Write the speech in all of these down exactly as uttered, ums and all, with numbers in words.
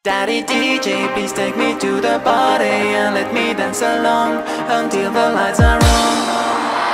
Daddy D J, please take me to the party and let me dance along until the lights are on.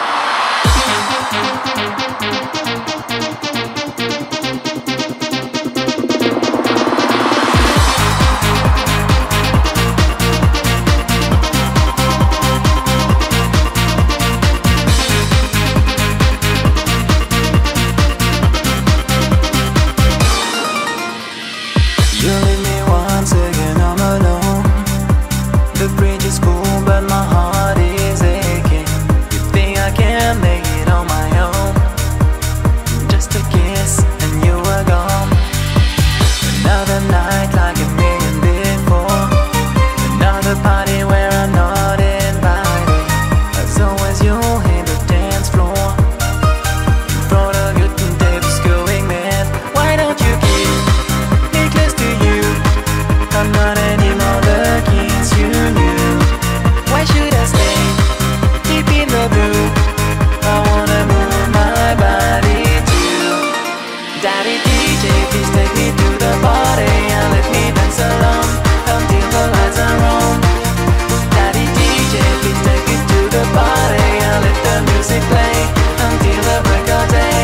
You leave me once again, I'm alone. The bridge is cool, but my heart is aching. You think I can make it on my own? Just a kiss and you were gone. Another night like a million before. Another party where I'm not invited. As always you hit the dance floor. You thought a good day was going mad. Why don't you keep me close to you? I'm not anymore the kids you knew. Why should I stay deep in the blue? I wanna move my body too. Daddy D J, please take me to the party and let me dance along until the lights are on. Daddy D J, please take me to the party and let the music play until the break of day.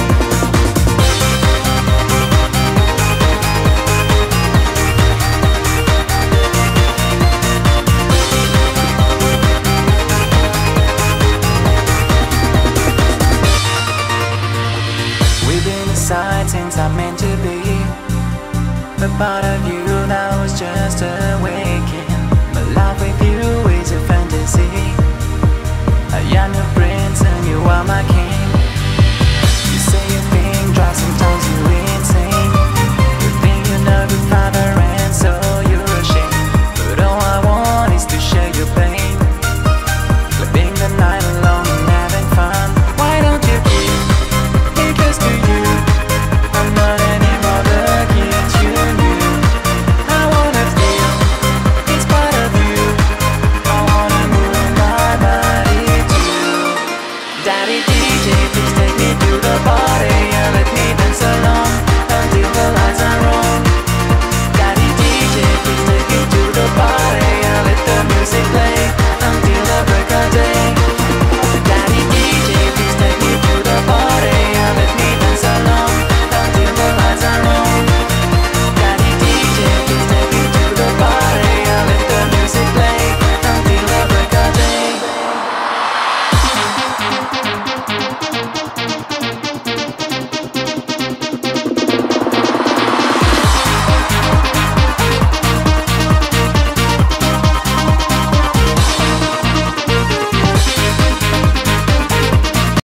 We've been aside since I'm meant to be. The part of you now is just awakening. My life with you is a fantasy. I am your prince and you are my king. You say you think, try sometimes you